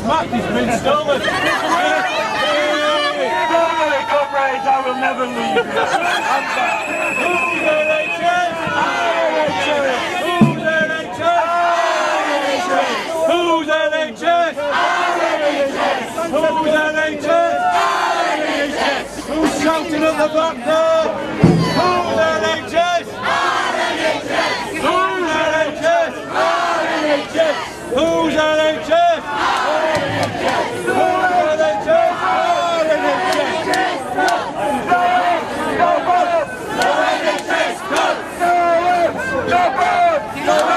Matt has been stolen. Sorry, comrades, I will never leave you. I'm back. Who's NHS? Who's NHS? Who's NHS? Who's NHS? Who's shouting at the back there? Who's NHS? Who's NHS? Who's NHS? No!